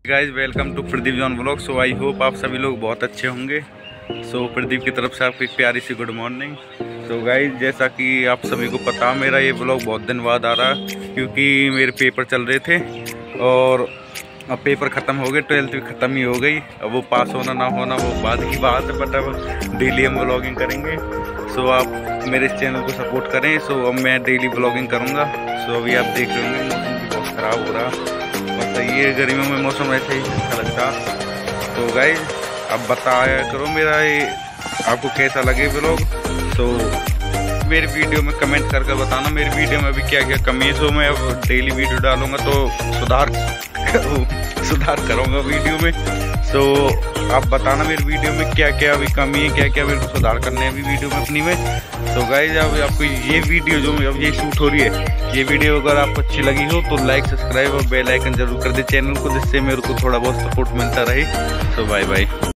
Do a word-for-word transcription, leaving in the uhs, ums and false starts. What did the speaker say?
Guys welcome to Pradeep John blog. So I hope आप सभी लोग बहुत अच्छे होंगे। सो so, प्रदीप की तरफ से आपको एक प्यारी सी गुड मॉर्निंग। सो गाइज जैसा कि आप सभी को पता, मेरा ये ब्लॉग बहुत दिन बाद आ रहा है क्योंकि मेरे पेपर चल रहे थे और अब पेपर ख़त्म हो गए, ट्वेल्थ भी ख़त्म ही हो गई। अब वो पास होना ना होना वो बाद की बात है, बट अब डेली हम ब्लॉगिंग करेंगे। सो so, आप मेरे इस चैनल को सपोर्ट करें। सो so, अब मैं डेली ब्लॉगिंग करूँगा। सो so, अभी आप देख रहे होंगे मौसम भी बहुत ख़राब हो रहा, मतलब ये गर्मियों में मौसम ऐसे ही अच्छा लगता। तो गाइज अब बताया करो मेरा ये आपको कैसा लगे ब्लॉग। तो मेरी वीडियो में कमेंट करके बताना मेरी वीडियो में अभी क्या क्या कमी है। सो मैं अब डेली वीडियो डालूंगा तो सुधार सुधार करूँगा वीडियो में। सो आप बताना मेरी वीडियो में क्या क्या अभी कमी है, क्या क्या मेरे को सुधार करने हैं अभी वीडियो में अपनी में। तो गाइज अब आपको ये वीडियो जो अब ये शूट हो रही है, ये वीडियो अगर आपको अच्छी लगी हो तो लाइक सब्सक्राइब और बेल आइकन जरूर कर दे चैनल को, जिससे मेरे को थोड़ा बहुत सपोर्ट मिलता रहे। तो बाय बाय।